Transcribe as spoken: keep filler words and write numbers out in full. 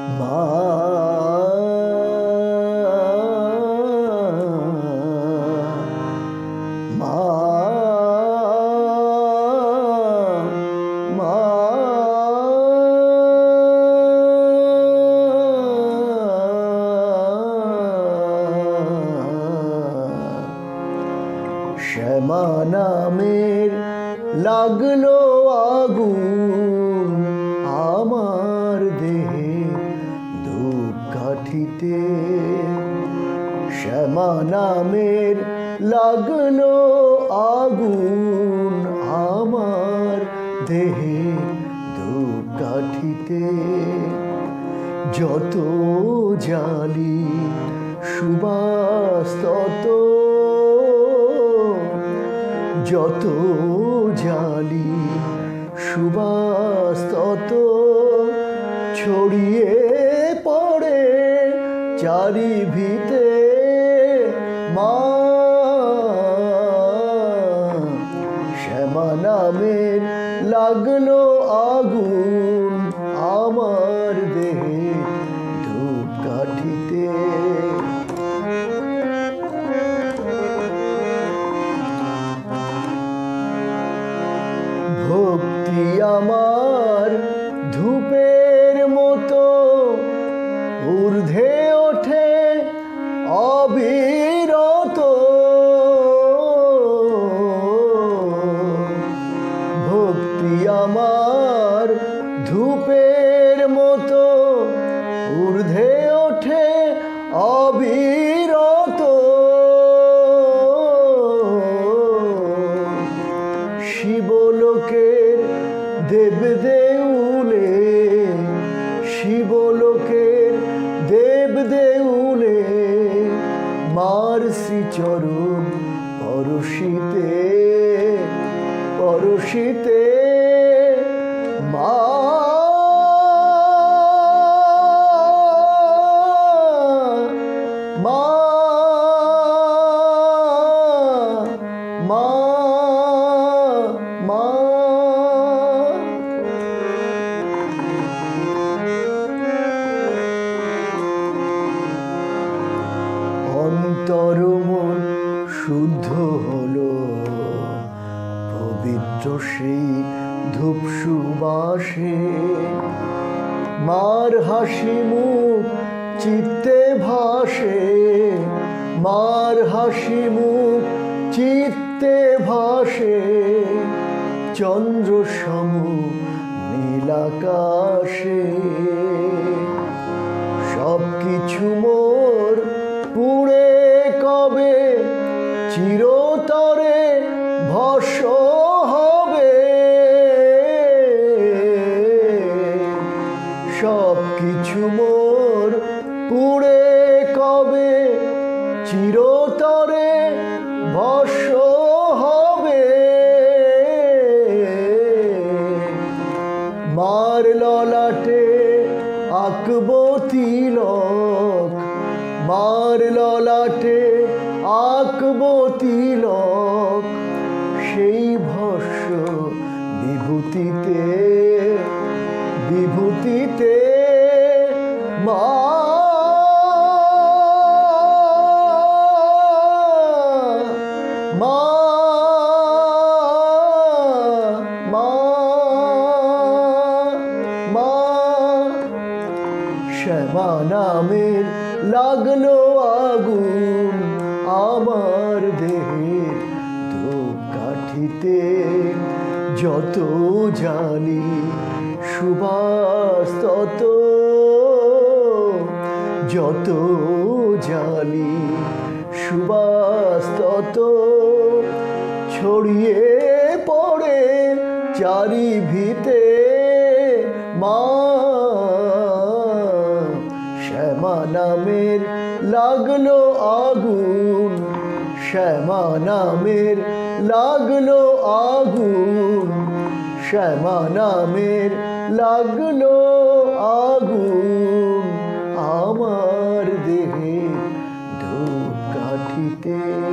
মা মা মা শ্যামা নামের লাগলো আগুন আমার দেহে ধূপকাঠিতে। শ্যামা নামের লাগলো আগুন আমার দেহে ধূপকাঠিতে। যত জালি সুবাস তত, যত জালি সুবাস তত ছড়িয়ে পড়ে চারিভিতে। মা শ্যামা নামের লাগলো আগুন আমার দেহে ধূপকাঠিতে। ভক্তি আমার ধূপের মতো ঊর্ধ্বে ওঠে অবিরত। ভক্তি আমার ধূপের মতো ঊর্ধ্বে ওঠে অবিরত। শিবলোকের দেব দেউলে, শিবলোকের দেব দেউলে মার শ্রীচরণ পরশিতে পরশিতে। মা মা মা মা অন্তর মন শুদ্ধ হলো পবিত্র সেই ধূপ সুবাসে। মার হাসি মুখ চিত্তে ভাসে, মার হাসি মুখ চিত্তে ভাসে। চন্দ্র সম নীল আকাশে সব কিছু মোর পুড়ে কবে চিরতরে ভস্ম হবে। সব কিছু মোর পুড়ে কবে চিরতরে ভস্ম হবে। মার ললাটে আঁকবো তিলক, মার ললাটে আঁকবো তিলক। সেই ভস্ম বিভূতিতে বিভূতিতে। মা মা মা মা শ্যামা নামের লাগলো আগুন আমার দেহের ধূপকাঠিতে। যত জালি সুবাস তত, যত জালি সুবাস তত ছড়িয়ে পড়ে চারিভিতে। মা শ্যামা নামের লাগলো আগুন, শ্যামা নামের লাগলো আগুন, শ্যামা নামের লাগলো আগুন আমার দেহে ধূপকাঠিতে।